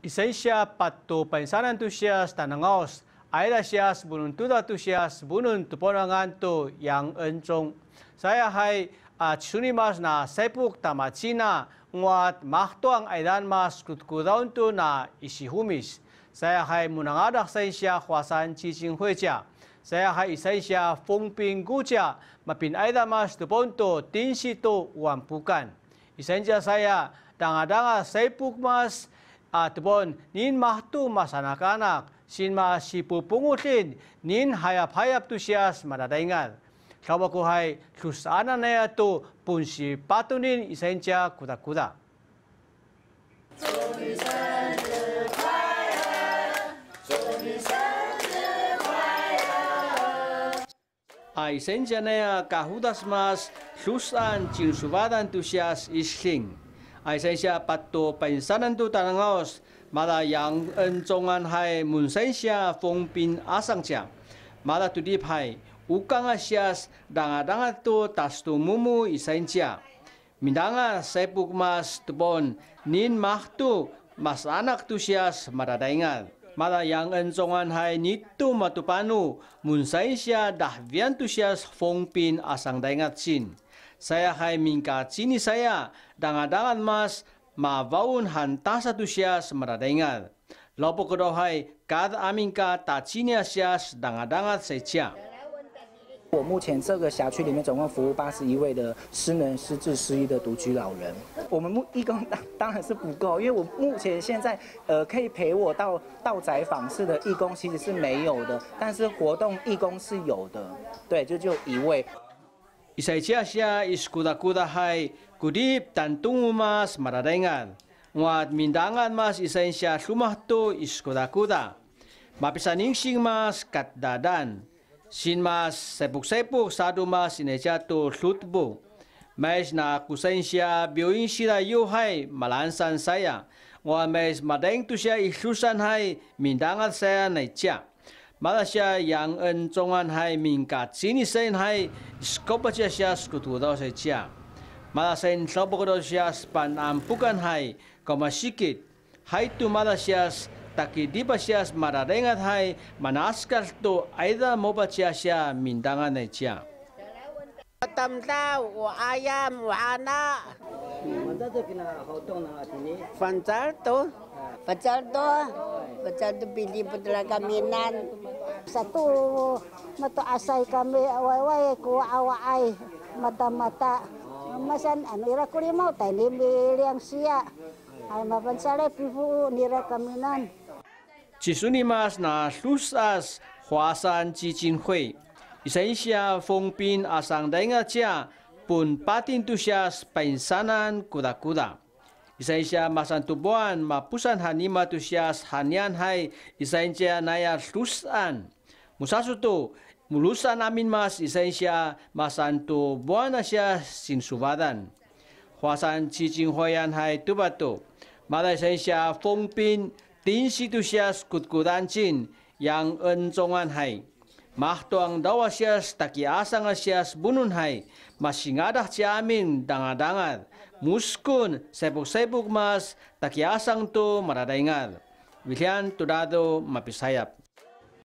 Isaisya patto pensanan tu sias tanangos, aida sias bunun tuda tu sias bunun tuponangan tu yang encong. Saya hai sunimas na sepuk tamacina nguat mahtuang aidan mas kutkudaun tu na isihumis. Saya hai munangadak saisya huasan cicing hueja. Saya hai isaisya fungping guja mapin aida mas tuponto tinsi tu wampukan. Isaisya saya danga-danga sepuk mas tebon nin mahtu mas anak-anak sin mas sipupungutin nin hayap-hayap tu sias madadaingan. Kawa ko hay susana na to pun si patunin isenja kuda-kuda. Isenja na kahudas mas susan cinsubadan tu sias isling. Aisyah patto pensanan tu tanangos mada yang encongan hai munsaisyah fongpin asangja mada tu dip hai ukang asyas danga-danga tu tas tu mumu isainja mindanga sepuk mas tebon nin mahtu mas anak tu sias mada daingal mada yang encongan hai nitu matupanu munsaisyah dahvian tu sias fongpin asang daingat sin. Saya hai mingka cini saya dangan-dangan mas mawaun hantasa tu sias meradaingal. Lopo kedo hai kada aminka ta cini sias dangan-dangan secia. 我目前这个辖区里面总共服务81位的失能、失智、失忆的独居老人。我们义工当然是不够，因为我目前现在可以陪我到宅访视的义工其实是没有的，但是活动义工是有的，对，就1位。 Isaisya siya iskuda-kuda hai kudip tantungu mas maradaingan. Nguat mindangan mas isaisya sumah tu iskuda-kuda. Mapisaningsing mas katdadan. Sin mas sepuk-sepuk sadu mas ineja tu lutbu. Mais na kusensya bioin sila yu hai malansan saya. Nguat mais madaing tu siya ihlusan hai mindangan saya naija. Malaysia yang encongan hai mingkat sini sen hai skopa cia sia skutu dau se cia. Malaysia sopo do sia span ampukan hai koma sikit. Hai tu Malaysia taki di sia maradengat hai manaskar tu aida moba cia sia mindangan ne cia. Tam tau ayam anak. Mana tu kena hotong na sini? Pancar tu pilih putra kaminan. Satu mata asai kami awai ku awai mata-mata. Masan ira kuri mau tani miliang sia. Ay mapansare pifu nira kaminan. Cisuni mas na lusas huasan cicing hui. Isaisya fongpin asang dainga cia pun patin tu sias pensanan kuda-kuda. Isaisya masan tubuan mapusan hanima tu sias hanian hai isaisya naya lusan. Musasu tu mulusan amin mas isaisya masan tu buana sias sinsubadan. Huasan cicing hoyan hai tubatu. Mada isaisya fongpin tinsi tu sias kutkudancin yang encongan hai. Mahtuang dawa sias taki asang sias bunun hai masingadah ciamin dangat-dangat muskun sepuk-sepuk mas taki asang tu maradaingal. Wilian tudado mapisayap.